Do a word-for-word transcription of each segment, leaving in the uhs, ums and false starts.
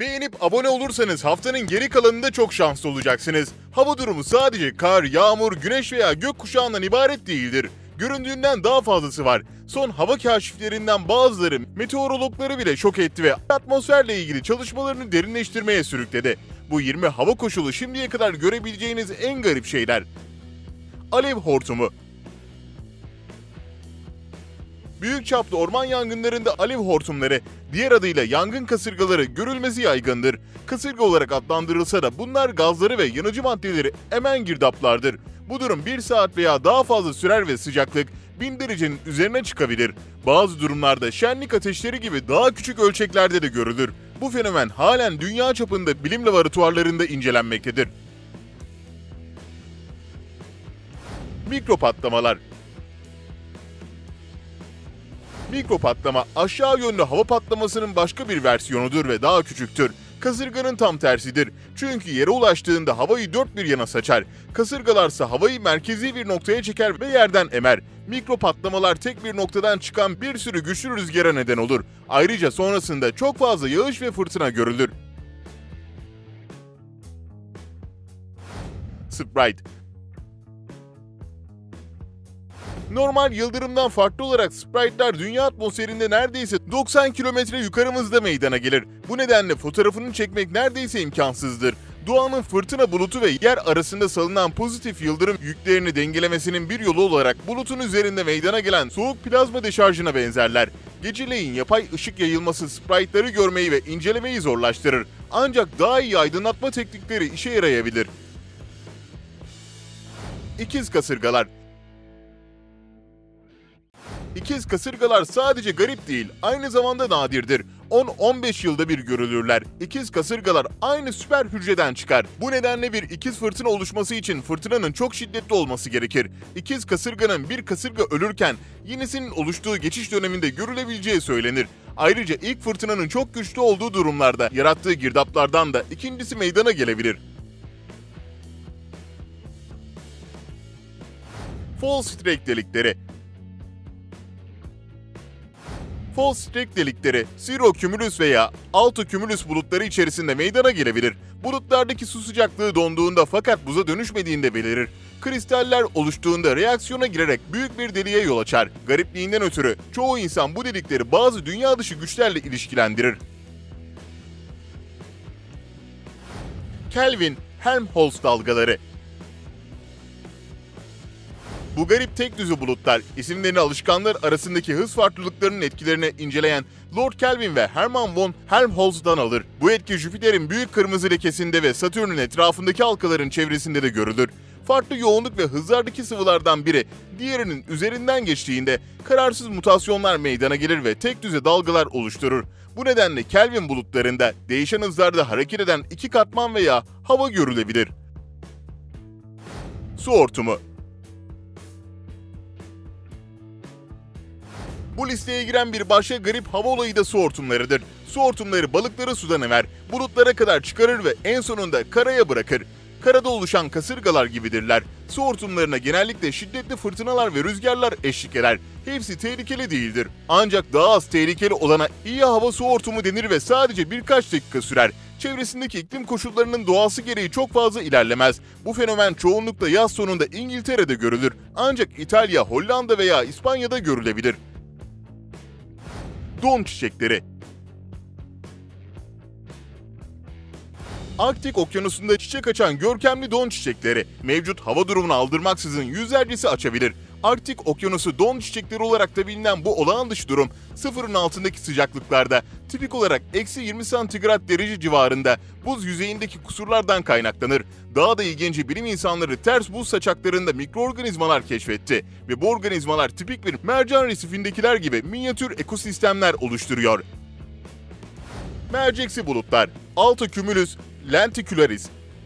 Beğenip abone olursanız haftanın geri kalanında çok şanslı olacaksınız. Hava durumu sadece kar, yağmur, güneş veya gökkuşağından ibaret değildir. Göründüğünden daha fazlası var. Son hava kaşiflerinden bazıları meteorologları bile şok etti ve atmosferle ilgili çalışmalarını derinleştirmeye sürükledi. Bu yirmi hava koşulu şimdiye kadar görebileceğiniz en garip şeyler. Alev hortumu. Büyük çaplı orman yangınlarında alev hortumları, diğer adıyla yangın kasırgaları görülmesi yaygındır. Kasırga olarak adlandırılsa da bunlar gazları ve yanıcı maddeleri emen girdaplardır. Bu durum bir saat veya daha fazla sürer ve sıcaklık bin derecenin üzerine çıkabilir. Bazı durumlarda şenlik ateşleri gibi daha küçük ölçeklerde de görülür. Bu fenomen halen dünya çapında bilim laboratuvarlarında incelenmektedir. Mikro patlamalar. Mikro patlama aşağı yönlü hava patlamasının başka bir versiyonudur ve daha küçüktür. Kasırganın tam tersidir. Çünkü yere ulaştığında havayı dört bir yana saçar. Kasırgalarsa havayı merkezi bir noktaya çeker ve yerden emer. Mikro patlamalar tek bir noktadan çıkan bir sürü güçlü rüzgara neden olur. Ayrıca sonrasında çok fazla yağış ve fırtına görülür. Sprite. Normal yıldırımdan farklı olarak sprite'lar dünya atmosferinde neredeyse doksan kilometre yukarımızda meydana gelir. Bu nedenle fotoğrafını çekmek neredeyse imkansızdır. Doğanın fırtına bulutu ve yer arasında salınan pozitif yıldırım yüklerini dengelemesinin bir yolu olarak bulutun üzerinde meydana gelen soğuk plazma deşarjına benzerler. Geceleyin yapay ışık yayılması sprite'ları görmeyi ve incelemeyi zorlaştırır. Ancak daha iyi aydınlatma teknikleri işe yarayabilir. İkiz kasırgalar. İkiz kasırgalar sadece garip değil, aynı zamanda nadirdir. on on beş yılda bir görülürler. İkiz kasırgalar aynı süper hücreden çıkar. Bu nedenle bir ikiz fırtına oluşması için fırtınanın çok şiddetli olması gerekir. İkiz kasırganın bir kasırga ölürken yenisinin oluştuğu geçiş döneminde görülebileceği söylenir. Ayrıca ilk fırtınanın çok güçlü olduğu durumlarda yarattığı girdaplardan da ikincisi meydana gelebilir. Fallstreak delikleri. Fallstreak delikleri, cirrocumulus veya altocumulus bulutları içerisinde meydana gelebilir. Bulutlardaki su sıcaklığı donduğunda fakat buza dönüşmediğinde belirir. Kristaller oluştuğunda reaksiyona girerek büyük bir deliğe yol açar. Garipliğinden ötürü çoğu insan bu delikleri bazı dünya dışı güçlerle ilişkilendirir. Kelvin-Helmholtz dalgaları. Bu garip tek düzü bulutlar, isimlerini alışkanlar arasındaki hız farklılıklarının etkilerini inceleyen Lord Kelvin ve Hermann von Helmholtz'dan alır. Bu etki Jüpiter'in büyük kırmızı lekesinde ve Satürn'ün etrafındaki halkaların çevresinde de görülür. Farklı yoğunluk ve hızlardaki sıvılardan biri diğerinin üzerinden geçtiğinde kararsız mutasyonlar meydana gelir ve tek düze dalgalar oluşturur. Bu nedenle Kelvin bulutlarında değişen hızlarda hareket eden iki katman veya hava görülebilir. Su hortumu. Bu listeye giren bir başka garip hava olayı da su hortumlarıdır. Su hortumları balıkları sudan emer, bulutlara kadar çıkarır ve en sonunda karaya bırakır. Karada oluşan kasırgalar gibidirler. Su hortumlarına genellikle şiddetli fırtınalar ve rüzgarlar eşlik eder. Hepsi tehlikeli değildir. Ancak daha az tehlikeli olana iyi hava su hortumu denir ve sadece birkaç dakika sürer. Çevresindeki iklim koşullarının doğası gereği çok fazla ilerlemez. Bu fenomen çoğunlukla yaz sonunda İngiltere'de görülür. Ancak İtalya, Hollanda veya İspanya'da görülebilir. Don çiçekleri. Arktik Okyanusu'nda çiçek açan görkemli don çiçekleri mevcut hava durumunu aldırmaksızın yüzlercesi açabilir. Arktik Okyanusu don çiçekleri olarak da bilinen bu olağan dışı durum sıfırın altındaki sıcaklıklarda tipik olarak eksi yirmi santigrat derece civarında buz yüzeyindeki kusurlardan kaynaklanır. Daha da ilginci bilim insanları ters buz saçaklarında mikroorganizmalar keşfetti ve bu organizmalar tipik bir mercan resifindekiler gibi minyatür ekosistemler oluşturuyor. Merceksi bulutlar, Altocumulus lenticularis.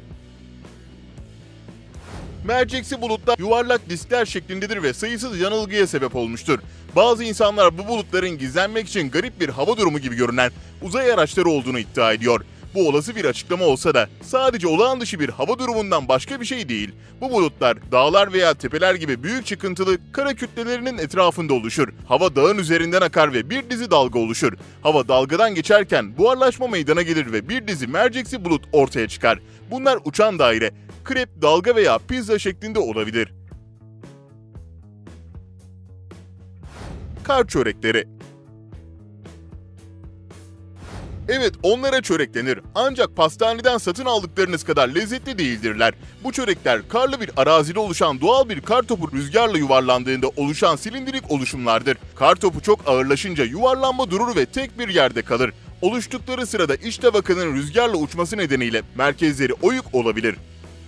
Merceksi bulutlar yuvarlak diskler şeklindedir ve sayısız yanılgıya sebep olmuştur. Bazı insanlar bu bulutların gizlenmek için garip bir hava durumu gibi görünen uzay araçları olduğunu iddia ediyor. Bu olası bir açıklama olsa da sadece olağan dışı bir hava durumundan başka bir şey değil. Bu bulutlar dağlar veya tepeler gibi büyük çıkıntılı kara kütlelerinin etrafında oluşur. Hava dağın üzerinden akar ve bir dizi dalga oluşur. Hava dalgadan geçerken buharlaşma meydana gelir ve bir dizi merceksi bulut ortaya çıkar. Bunlar uçan daire, krep, dalga veya pizza şeklinde olabilir. Kar çörekleri. Evet, onlara çörek denir. Ancak pastaneden satın aldıklarınız kadar lezzetli değildirler. Bu çörekler karlı bir arazide oluşan doğal bir kartopu rüzgarla yuvarlandığında oluşan silindirik oluşumlardır. Kartopu çok ağırlaşınca yuvarlanma durur ve tek bir yerde kalır. Oluştukları sırada iç tabakanın rüzgarla uçması nedeniyle merkezleri oyuk olabilir.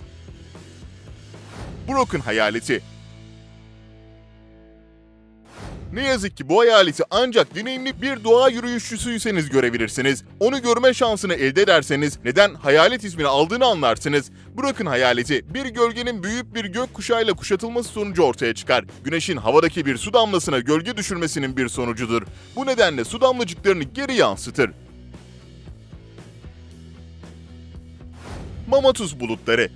Broken hayaleti. Ne yazık ki bu hayaleti ancak deneyimli bir doğa yürüyüşçüsüyseniz görebilirsiniz. Onu görme şansını elde ederseniz neden hayalet ismini aldığını anlarsınız. Broken hayaleti bir gölgenin büyük bir gökkuşağıyla kuşatılması sonucu ortaya çıkar. Güneşin havadaki bir su damlasına gölge düşürmesinin bir sonucudur. Bu nedenle su damlacıklarını geri yansıtır. Mammatus bulutları.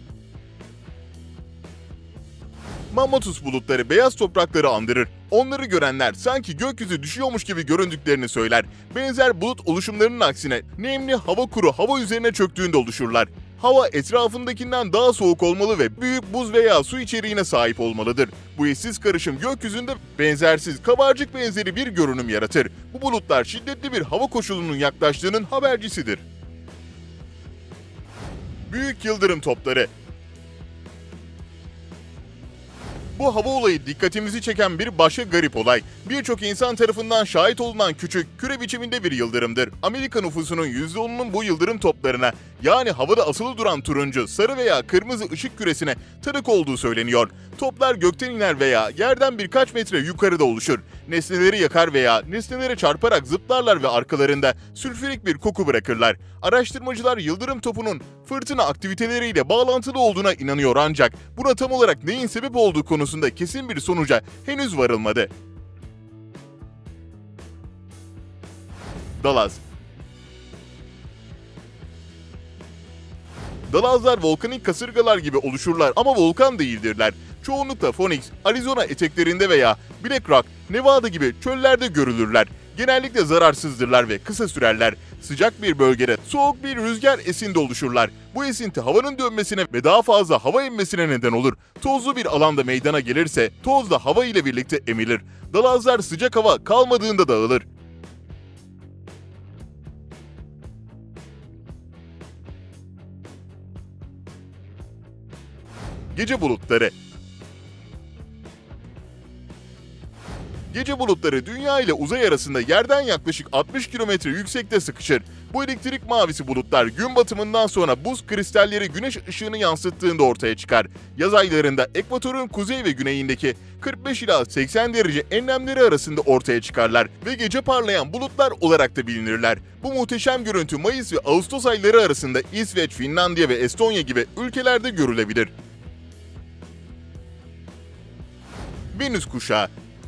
Mammatus bulutları beyaz toprakları andırır. Onları görenler sanki gökyüzü düşüyormuş gibi göründüklerini söyler. Benzer bulut oluşumlarının aksine nemli hava kuru hava üzerine çöktüğünde oluşurlar. Hava etrafındakinden daha soğuk olmalı ve büyük buz veya su içeriğine sahip olmalıdır. Bu eşsiz karışım gökyüzünde benzersiz kabarcık benzeri bir görünüm yaratır. Bu bulutlar şiddetli bir hava koşulunun yaklaştığının habercisidir. Büyük yıldırım topları. Bu hava olayı dikkatimizi çeken bir başka garip olay. Birçok insan tarafından şahit olunan küçük, küre biçiminde bir yıldırımdır. Amerika nüfusunun yüzde onunun bu yıldırım toplarına, yani havada asılı duran turuncu, sarı veya kırmızı ışık küresine tanık olduğu söyleniyor. Toplar gökten iner veya yerden birkaç metre yukarıda oluşur. Nesneleri yakar veya nesnelere çarparak zıplarlar ve arkalarında sülfürik bir koku bırakırlar. Araştırmacılar yıldırım topunun fırtına aktiviteleriyle bağlantılı olduğuna inanıyor ancak buna tam olarak neyin sebep olduğu konusunda kesin bir sonuca henüz varılmadı. Dalaz. Dalazlar volkanik kasırgalar gibi oluşurlar ama volkan değildirler. Çoğunlukla Phoenix, Arizona eteklerinde veya Black Rock, Nevada gibi çöllerde görülürler. Genellikle zararsızdırlar ve kısa sürerler. Sıcak bir bölgede soğuk bir rüzgar esinde oluşurlar. Bu esinti havanın dönmesine ve daha fazla hava emmesine neden olur. Tozlu bir alanda meydana gelirse toz da hava ile birlikte emilir. Dalazlar sıcak hava kalmadığında dağılır. Gece bulutları. Gece bulutları dünya ile uzay arasında yerden yaklaşık altmış kilometre yüksekte sıkışır. Bu elektrik mavisi bulutlar gün batımından sonra buz kristalleri güneş ışığını yansıttığında ortaya çıkar. Yaz aylarında ekvatorun kuzey ve güneyindeki kırk beş ila seksen derece enlemleri arasında ortaya çıkarlar ve gece parlayan bulutlar olarak da bilinirler. Bu muhteşem görüntü Mayıs ve Ağustos ayları arasında İsveç, Finlandiya ve Estonya gibi ülkelerde görülebilir. Venüs kuşağı.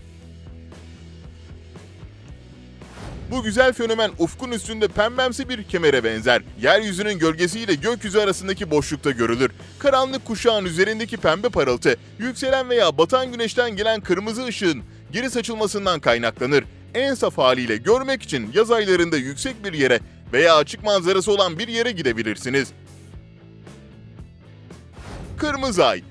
Bu güzel fenomen ufkun üstünde pembemsi bir kemere benzer. Yeryüzünün gölgesiyle gökyüzü arasındaki boşlukta görülür. Karanlık kuşağın üzerindeki pembe parıltı, yükselen veya batan güneşten gelen kırmızı ışığın geri saçılmasından kaynaklanır. En saf haliyle görmek için yaz aylarında yüksek bir yere veya açık manzarası olan bir yere gidebilirsiniz. Kırmızı ay.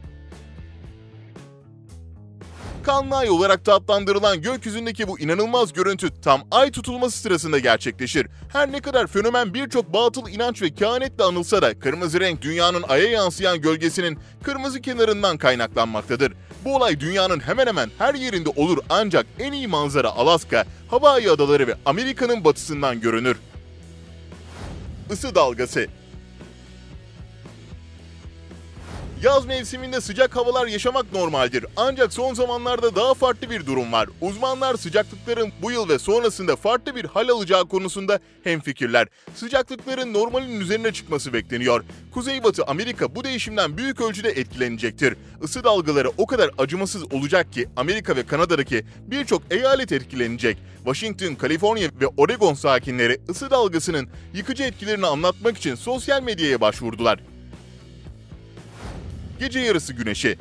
Kanlı ay olarak da adlandırılan gökyüzündeki bu inanılmaz görüntü tam ay tutulması sırasında gerçekleşir. Her ne kadar fenomen birçok batıl inanç ve kehanetle anılsa da kırmızı renk dünyanın aya yansıyan gölgesinin kırmızı kenarından kaynaklanmaktadır. Bu olay dünyanın hemen hemen her yerinde olur ancak en iyi manzara Alaska, Hawaii adaları ve Amerika'nın batısından görünür. Isı dalgası. Yaz mevsiminde sıcak havalar yaşamak normaldir. Ancak son zamanlarda daha farklı bir durum var. Uzmanlar sıcaklıkların bu yıl ve sonrasında farklı bir hal alacağı konusunda hemfikirler. Sıcaklıkların normalin üzerine çıkması bekleniyor. Kuzeybatı Amerika bu değişimden büyük ölçüde etkilenecektir. Isı dalgaları o kadar acımasız olacak ki Amerika ve Kanada'daki birçok eyalet etkilenecek. Washington, Kaliforniya ve Oregon sakinleri ısı dalgasının yıkıcı etkilerini anlatmak için sosyal medyaya başvurdular. Gece yarısı güneşi.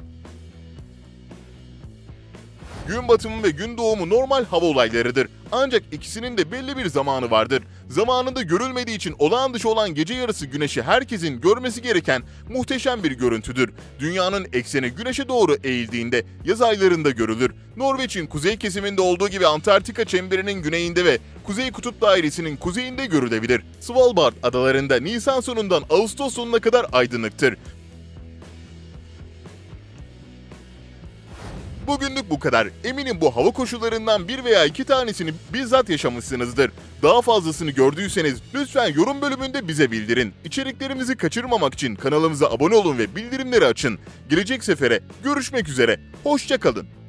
Gün batımı ve gün doğumu normal hava olaylarıdır. Ancak ikisinin de belli bir zamanı vardır. Zamanında görülmediği için olağan dışı olan gece yarısı güneşi herkesin görmesi gereken muhteşem bir görüntüdür. Dünyanın ekseni güneşe doğru eğildiğinde yaz aylarında görülür. Norveç'in kuzey kesiminde olduğu gibi Antarktika çemberinin güneyinde ve Kuzey Kutup Dairesi'nin kuzeyinde görülebilir. Svalbard adalarında Nisan sonundan Ağustos sonuna kadar aydınlıktır. Bugünlük bu kadar. Eminim bu hava koşullarından bir veya iki tanesini bizzat yaşamışsınızdır. Daha fazlasını gördüyseniz lütfen yorum bölümünde bize bildirin. İçeriklerimizi kaçırmamak için kanalımıza abone olun ve bildirimleri açın. Gelecek sefere görüşmek üzere. Hoşça kalın.